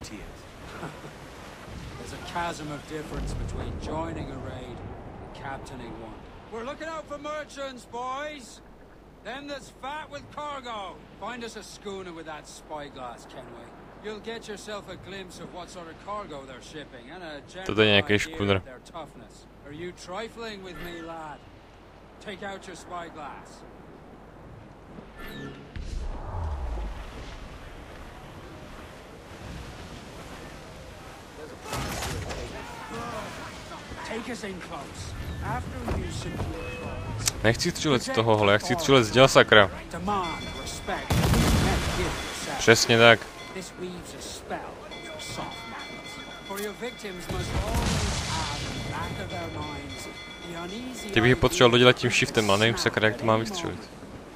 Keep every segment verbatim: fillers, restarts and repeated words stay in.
guarantee it. There's a chasm of difference between joining a raid and captaining one. We're looking out for merchants, boys. Them that's fat with cargo. Find us a schooner with that spyglass, Kenway. You'll get yourself a glimpse of what sort of cargo they're shipping and a general idea of their toughness. Are you trifling with me, lad? Take out your spyglass. Take us in close. After you secure cross. Nechci střílet z tohohle, já chci střílet z děla, sakra. Přesně tak. Ty bych je potřeboval dodělat tím shiftem, ale nevím, sakra, jak to mám vystřelit.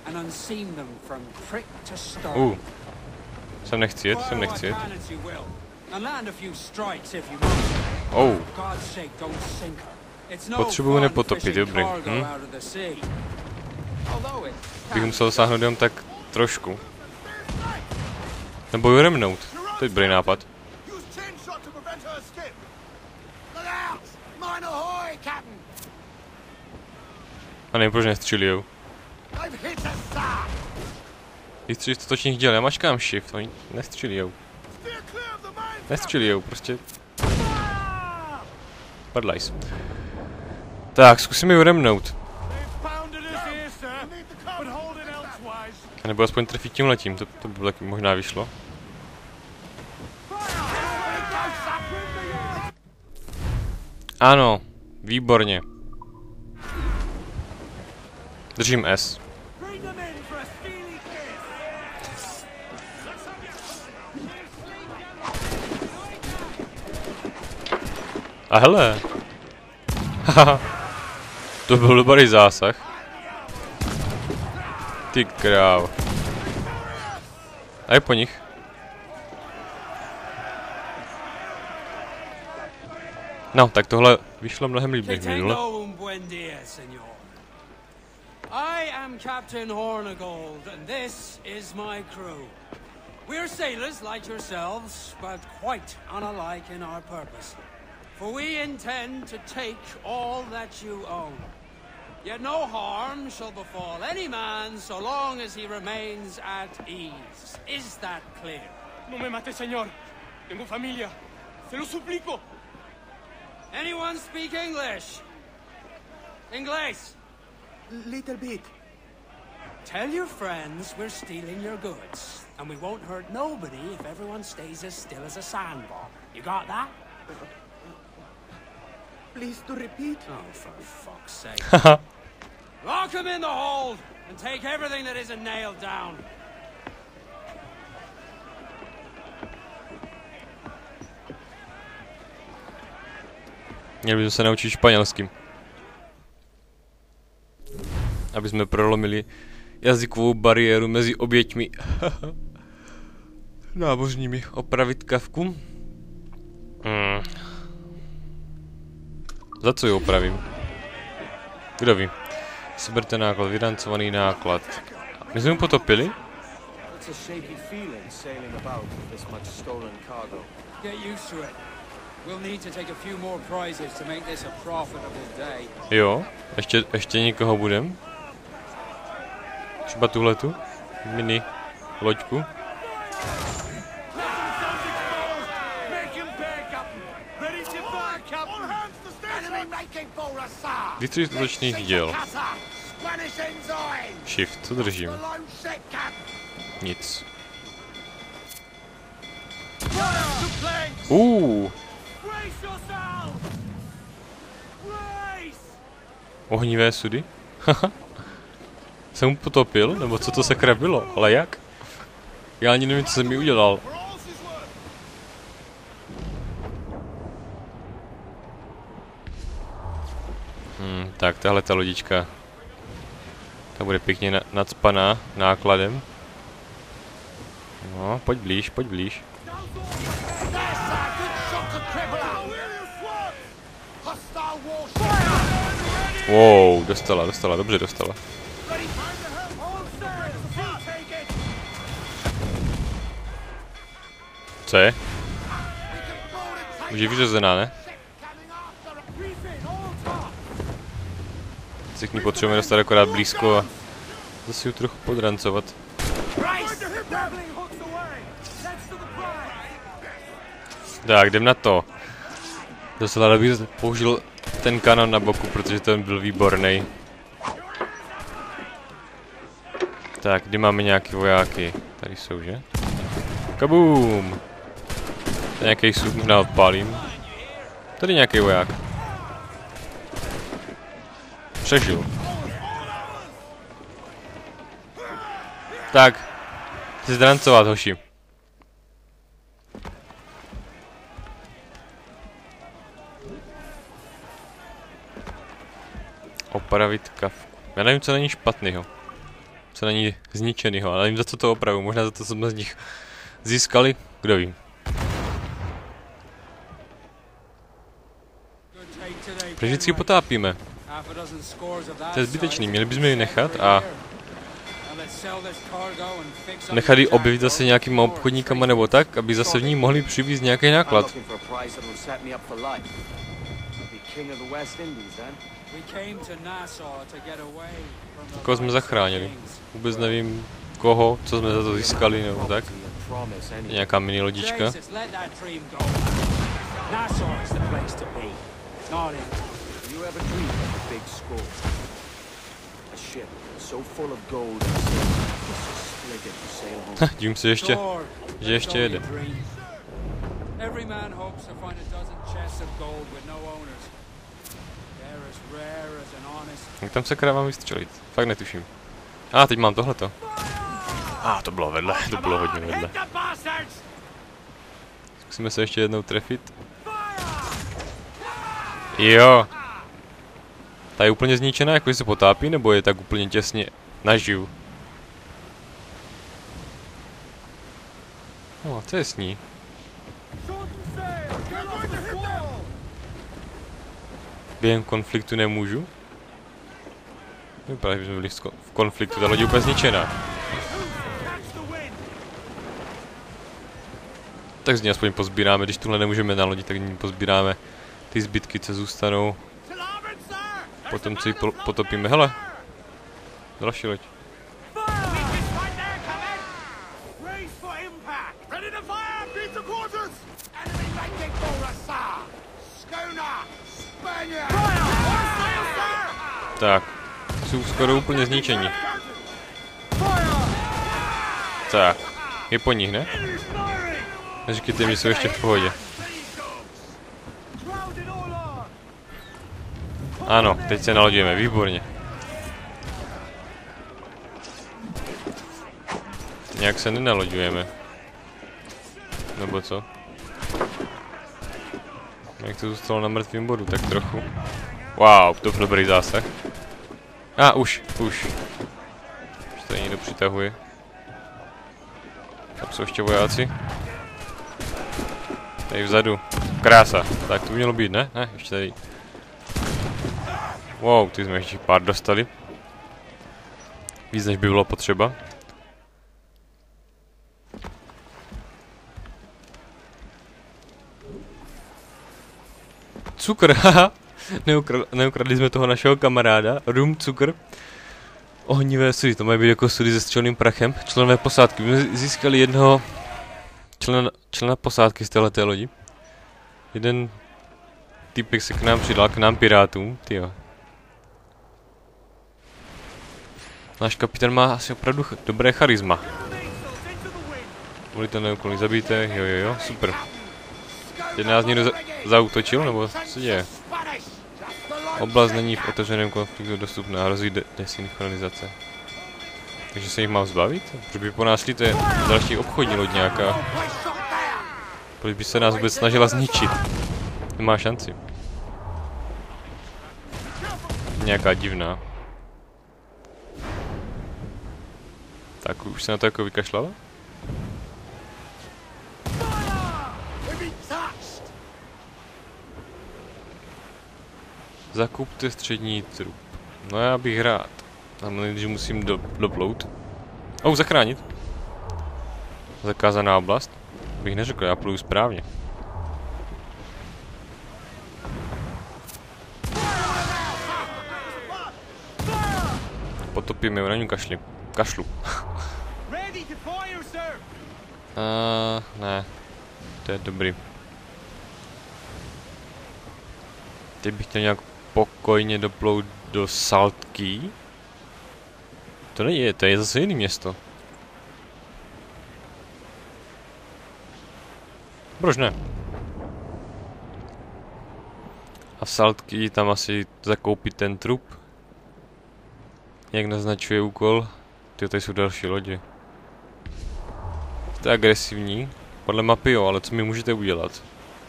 Uh. Sem nechci jet, sem nechci jet. Oh. Potřebuju nepotopit, dobrý. Hm? Bych musel dosáhnout jenom tak trošku. Nebo ju remnout. To je dobrý nápad. A nevím, proč nestřílijou. Vystřílit to točných děl, já mačkám shift, oni nestřílijou. Nestřílijou, prostě. Padlajs. Tak, zkusíme ju remnout. A nebo aspoň trefit tímhletím, to, to by taky možná vyšlo. Ano, výborně. Držím S. A hele. Haha. To byl dobrý zásah. Ty kráv. A je po nich. No, tak tohle vyšlo mnohem líp než minule. I am Captain Hornigold, and this is my crew. We're sailors like yourselves, but quite unalike in our purpose. For we intend to take all that you own. Yet no harm shall befall any man so long as he remains at ease. Is that clear? No me mate, señor. Tengo familia. Se lo suplico. Anyone speak English? English? Little bit. Tell your friends we're stealing your goods, and we won't hurt nobody if everyone stays as still as a sandbar. You got that? Please to repeat. Oh, for fuck's sake. Lock him in the hold, and take everything that isn't nailed down. Měli bychom se naučit španělským. Aby jsme prolomili jazykovou bariéru mezi oběťmi nábožními. Opravit kavku. Hmm. Za co ji opravím? Kdo ví? Seberte náklad, vyrancovaný náklad. My jsme mu potopili? Jo, ještě, ještě někoho budem? Třeba tuhletu? Mini loďku? Vytřít útočných děl. Shift, co držím? Nic. Uuu. Ohnivé sudy? Haha. Jsem mu potopil? Nebo co to sakra bylo? Ale jak? Já ani nevím, co jsem mi udělal. Hmm, tak tahle ta lodička. Ta bude pěkně na nacpaná nákladem. No, pojď blíž, pojď blíž. Wow, dostala, dostala, dobře dostala. Co je? Už je vyřazená, ne? Se k ní potřebujeme dostat akorát blízko a zase ji trochu podrancovat. Tak, jdem na to. Zase ale bych použil ten kanon na boku, protože ten byl výborný. Tak, kde máme nějaký vojáky? Tady jsou, že? Kaboom! Nějaký sub možná odpálím. Tady nějaký voják. Přežil. Tak. Chci zdrancovat, hoši. Opravit kavku. Já nevím, co není špatnýho. Co není zničenýho, ale nevím, za co to opravu. Možná za to jsme z nich získali. Kdo ví. Proč vždycky potápíme? To je zbytečný, měli bychom ji nechat a nechat ji objevit zase nějakýma obchodníkama nebo tak, aby zase v ní mohli přivízt nějaký náklad. Koho jsme zachránili? Vůbec nevím koho, co jsme za to získali nebo tak. Nějaká mini lodička. Dívím se ještě, že ještě jede. Jak tam se krávám vystřelit? Fakt netuším. A ah, teď mám tohleto. A ah, to bylo vedle, to bylo hodně vedle. Zkusíme se ještě jednou trefit. Jo. Ta je úplně zničená, jako se potápí, nebo je tak úplně těsně naživu? No, co je s ní? Během konfliktu nemůžu? Vypadá, že jsme byli v konfliktu, ta loď je úplně zničená. Tak z ní aspoň pozbíráme, když tuhle nemůžeme na lodi, tak z ní pozbíráme ty zbytky, co zůstanou. Potom co ji potopíme. Hele! Další loď. Tak. Jsou skoro úplně zničení. Tak. Je po nich, ne? Neříkejte mi, jsou ještě v pohodě. Ano, teď se nalodíme, výborně. Nějak se nenaloďujeme. Nebo co? Jak to zůstalo na mrtvém bodu, tak trochu. Wow, to byl dobrý zásah. A ah, už, už. Už tady někdo přitahuje. Tam jsou ještě vojáci. Tady vzadu. Krása. Tak to mělo být, ne? Ne, ještě tady. Wow, ty jsme ještě pár dostali. Víc, než by bylo potřeba. Cukr, haha. Neukradli, neukradli jsme toho našeho kamaráda. Rum, cukr. Ohnivé sudy, to mají být jako sudy se střelným prachem. Členové posádky. My jsme získali jednoho člena, člena posádky z téhleté lodi. Jeden týpek se k nám přidal, k nám pirátům. Tyjo. Náš kapitán má asi opravdu ch dobré charisma. Byli to neúkolní zabité, jo jo jo, super. Teď nás někdo za zautočil, nebo co se děje? Oblast není v otevřeném konfliktu dostupná, hrozí de desynchronizace. Takže se jich mám zbavit? Proč by po nás šli, to je další obchodní loď nějaká. Proč by se nás vůbec snažila zničit? Nemá šanci. Nějaká divná. Tak už se na to jako vykašlala? Zakupte střední trup. No já bych rád. Tam nejdřív musím do, doplout. Oh, zachránit. Zakázaná oblast. Bych neřekl, já pluju správně. potopím, jo, na ní kašli. Kašlu. Uh, ne. To je dobrý. Teď bych chtěl nějak pokojně doplout do Salt Key. To není, to je zase jiné město. Proč ne? A v Salt Key tam asi zakoupit ten trup. Jak naznačuje úkol. Ty, tady jsou další lodi. To je agresivní. Podle mapy jo, ale co mi můžete udělat?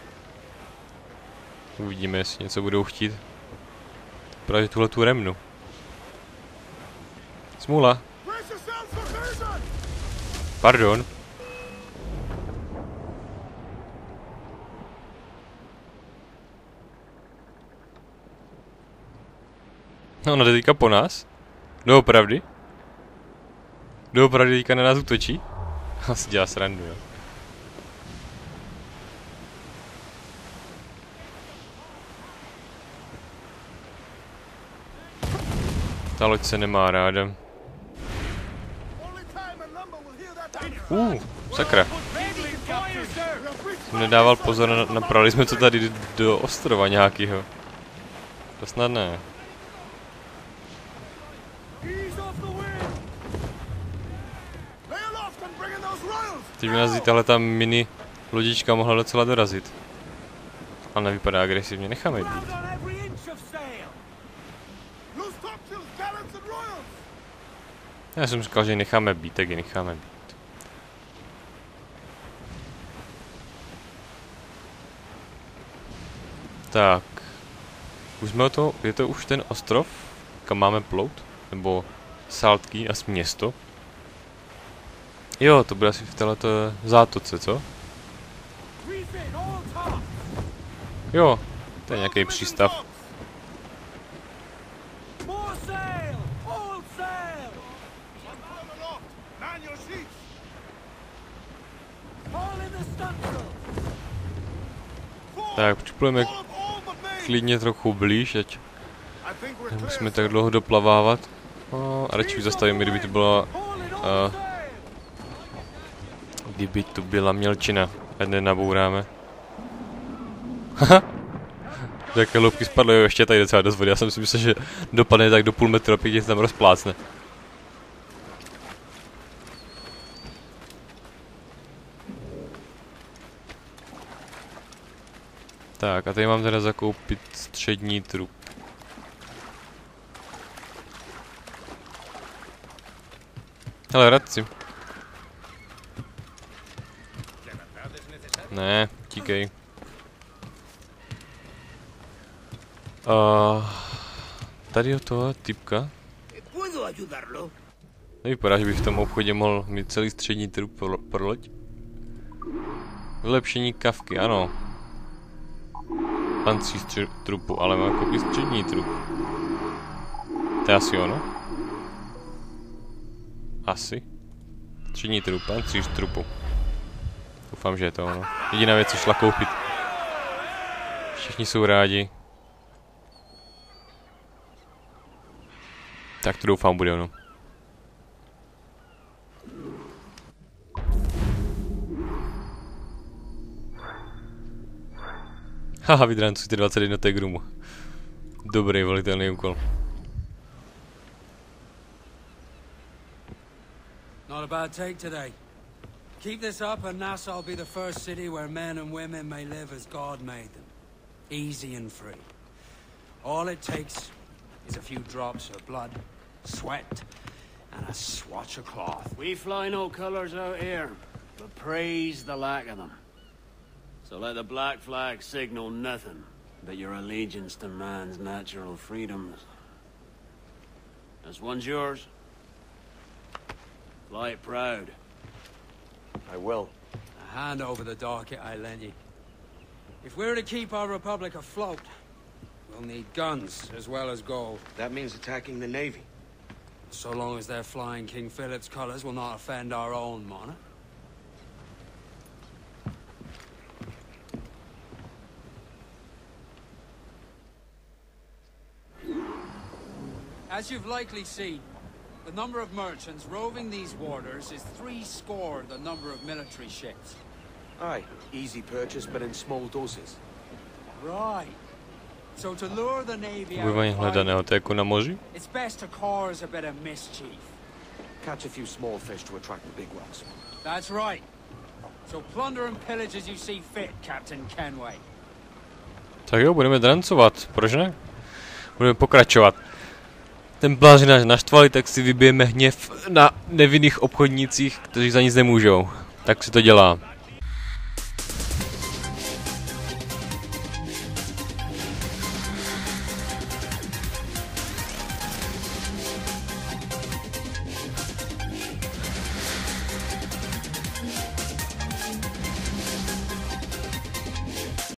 Uvidíme, jestli něco budou chtít. Právě tuhle tu remnu. Smůla. Pardon. No, ona jde teďka po nás? Doopravdy? Doopravdy teďka na nás útočí? Asi dělá srandu, jo. Ta loď se nemá ráda. Uh, sakra. Jsem nedával pozor, na, napravili jsme to tady do ostrova nějakýho. To snad ne. Teď by nás tahle ta mini lodička mohla docela dorazit. Ale nevypadá agresivně, necháme ji být. Já jsem říkal, že ji necháme být, tak ji necháme být. Tak. Už jsme to, je to už ten ostrov, kam máme plout? Nebo Salt Key, asi město? Jo, to bude asi v této zátoce, co? Jo, to je nějaký přístav. Tak, připlujeme klidně trochu blíž, ať nemusíme tak dlouho doplavávat. No, a radši zastavíme, kdyby to byla... Uh, kdyby to byla mělčina, ať nenabouráme. Haha! Jaké loupky spadly, jo, ještě tady docela dost vody. Já jsem si myslel, že dopadne tak do půl metru a pěkně se tam rozplácne. Tak, a tady mám teda zakoupit střední trup. Hele, radci. Ne, tíkej. Uh, tady od toho typka. Nevypadá, že bych v tom obchodě mohl mít celý střední trup pro, pro loď. Vylepšení kavky, ano. Pancíř trupu, ale mám koupit střední trup. To je asi ono? Asi. Střední trup, pancíř trupu. Doufám, že je to ono. Jediná věc, co šla koupit. Všichni jsou rádi. Tak to doufám bude ono. Haha, vydrancujte dvacet jednotek rumu. Dobrý, volitelný úkol. Not a bad take today. Keep this up and Nassau will be the first city where men and women may live as God made them. Easy and free. All it takes is a few drops of blood, sweat, and a swatch of cloth. We fly no colors out here, but praise the lack of them. So let the black flag signal nothing but your allegiance to man's natural freedoms. This one's yours. Fly it proud. I will. A hand over the docket I lent you. If we're to keep our republic afloat, we'll need guns as well as gold. That means attacking the Navy. So long as they're flying King Philip's colors will not offend our own monarch. As you've likely seen, The number of merchants roving these waters is three score the number of military ships. Aye, easy purchase, but in small doses. Right. So to lure the navy out Ubywanie of hledaného, to je jako na moři? it's best to cause a bit of mischief. Catch a few small fish to attract the big ones. That's right. So plunder and pillage as you see fit, Captain Kenway. Tak jo, budeme drancovat, proč ne? Budeme pokračovat. Templáři nás naštvali, tak si vybijeme hněv na nevinných obchodnících, kteří za nic nemůžou. Tak se to dělá.